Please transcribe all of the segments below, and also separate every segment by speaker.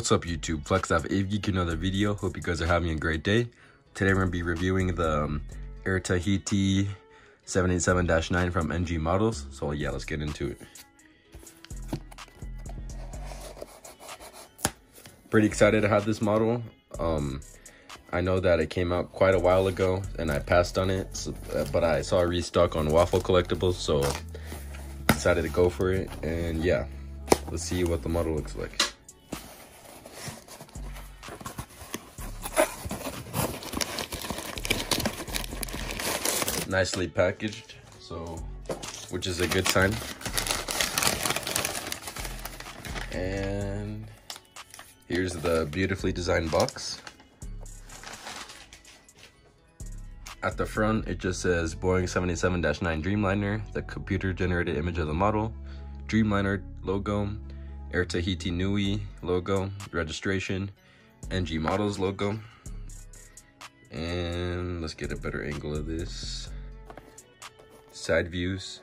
Speaker 1: What's up YouTube, Flexoff Avigeek, another video. Hope you guys are having a great day. Today we're going to be reviewing the Air Tahiti 787-9 from NG Models. So yeah, let's get into it. Pretty excited to have this model. I know that it came out quite a while ago and I passed on it, but I saw a restock on Waffle Collectibles, so decided to go for it. And yeah, let's see what the model looks like. Nicely packaged, which is a good sign. And here's the beautifully designed box. At the front, it just says Boeing 787-9 Dreamliner, the computer generated image of the model, Dreamliner logo, Air Tahiti Nui logo, registration, NG Models logo. And let's get a better angle of this. Side views.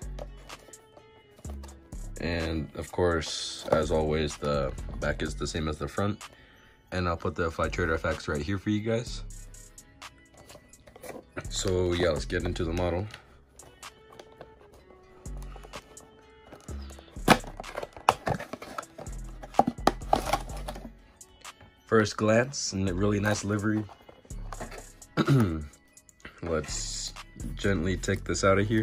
Speaker 1: And of course, as always, the back is the same as the front. And I'll put the Flight Trader FX right here for you guys. So yeah, let's get into the model. First glance, and a really nice livery. Let's gently take this out of here.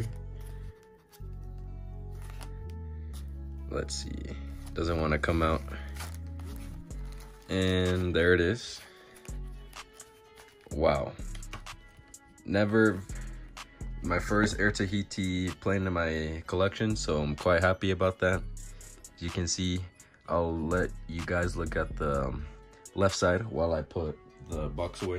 Speaker 1: Let's see, doesn't want to come out. And there it is. Wow. My first Air Tahiti plane in my collection, so I'm quite happy about that. As you can see, I'll let you guys look at the left side while I put the box away.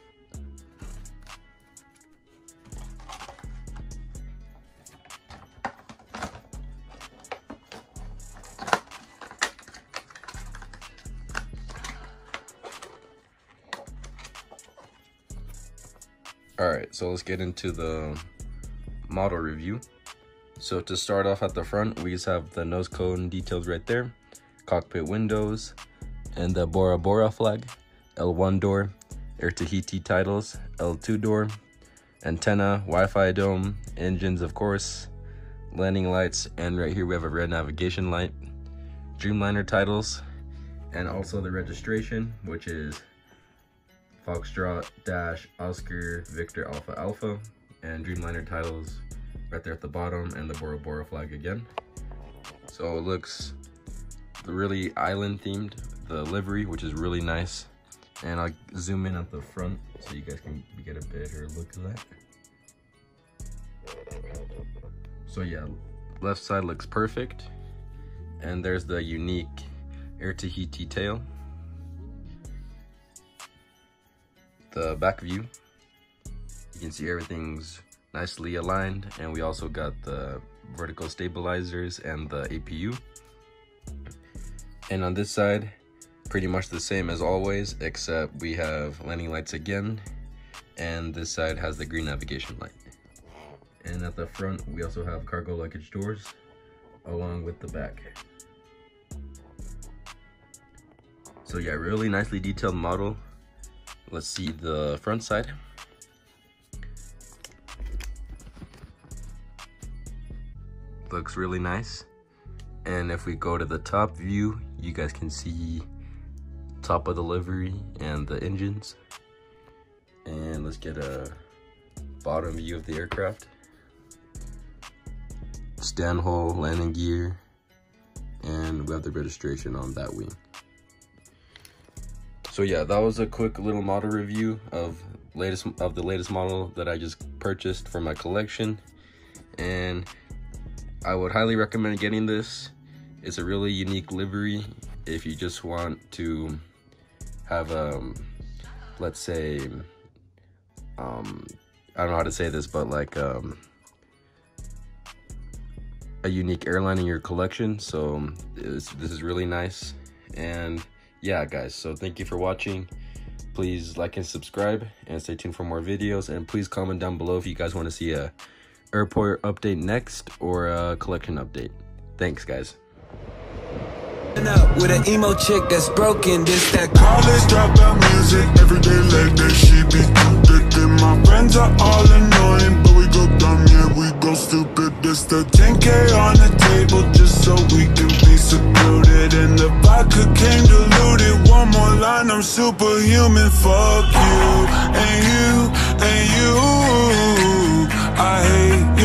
Speaker 1: Alright, so let's get into the model review. So to start off at the front, we just have the nose cone details right there, cockpit windows, and the Bora Bora flag, L1 door, Air Tahiti titles, L2 door, antenna, Wi-Fi dome, engines of course, landing lights, and right here we have a red navigation light, Dreamliner titles, and also the registration, which is Foxtrot Dash Oscar Victor Alpha Alpha, and Dreamliner titles right there at the bottom, and the Bora Bora flag again. So it looks really island themed, the livery, which is really nice. And I'll zoom in at the front so you guys can get a better look at that. So yeah, left side looks perfect. And there's the unique Air Tahiti tail. The back view, you can see everything's nicely aligned, and we also got the vertical stabilizers and the APU. And on this side, pretty much the same as always, except we have landing lights again, and this side has the green navigation light. And at the front, we also have cargo luggage doors along with the back. So yeah, really nicely detailed model. Let's see the front side. Looks really nice. And if we go to the top view, you guys can see top of the livery and the engines. And let's get a bottom view of the aircraft. Stand hole, landing gear, and we have the registration on that wing. So yeah, that was a quick little model review of the latest model that I just purchased for my collection, and I would highly recommend getting this. It's a really unique livery if you just want to have let's say I don't know how to say this, but like a unique airline in your collection. So this is really nice. And yeah guys, so thank you for watching. Please like and subscribe, and stay tuned for more videos, and please comment down below if you guys want to see a airport update next or a collection update. Thanks guys.
Speaker 2: Up with an emo chick that's broken, this that
Speaker 3: college dropout music, everyday late day, she be addicted. My friends are all annoying, but we go dumb, yeah, we go stupid. This the 10K on the table, just so we can be secluded. And the vodka came diluted, one more line, I'm superhuman. Fuck you, and you, and you, I hate you.